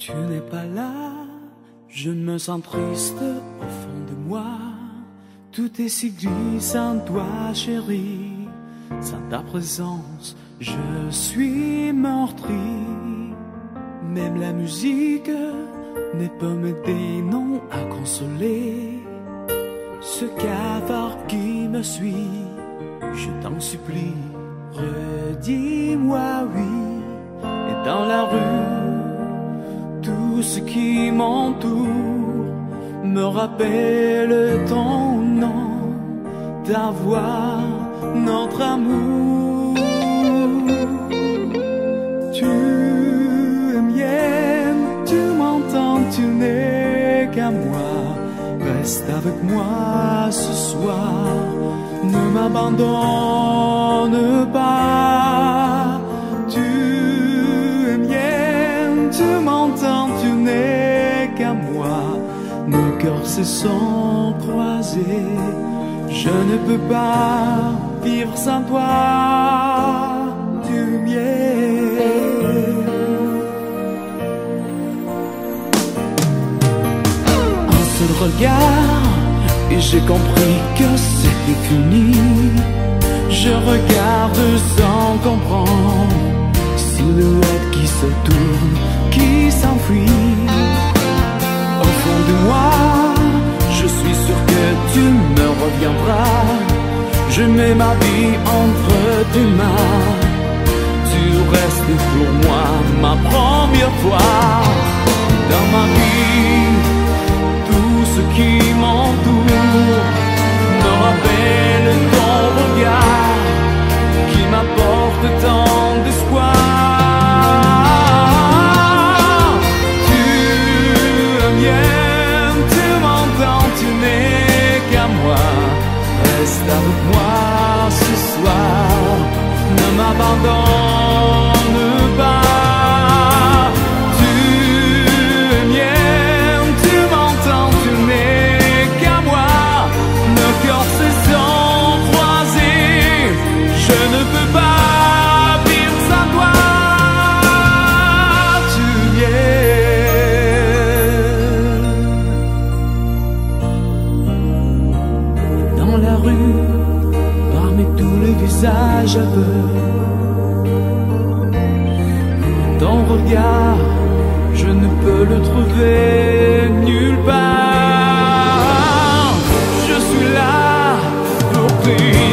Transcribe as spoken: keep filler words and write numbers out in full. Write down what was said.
Tu n'es pas là, je me sens triste au fond de moi. Tout est si gris sans toi, chérie. Sans ta présence, je suis meurtri. Même la musique ne peut m'aider, non, à consoler ce cafard qui me suit. Je t'en supplie, redis-moi oui. Et dans la rue, tout ce qui m'entoure me rappelle ton nom, ta voix, notre amour. Tu es mienne, tu m'entends, tu n'es qu'à moi. Reste avec moi ce soir, ne m'abandonne pas. Tu es mienne, tu m'entends, tu n'es qu'à moi. Nos cœurs se sont croisés, je ne peux pas vivre sans toi. Tu es mienne. Un seul regard et j'ai compris que c'était fini. Je regarde sans comprendre, silhouette qui se tourne, qui s'enfuit. Au fond de moi, je suis sûr que tu me reviendras. Je mets ma vie entre tes mains. Tu restes pour moi ma première fois. Dans ma vie, tout ce qui m'entoure me rappelle ton regard qui m'apporte tant d'espoir. Tu es mienne, tu m'entends, tu n'es qu'à moi. Reste avec moi ce soir, ne m'abandonne pas. Parmi tous les visages aveugles, ton regard, je ne peux le trouver nulle part. Je suis là pour prier.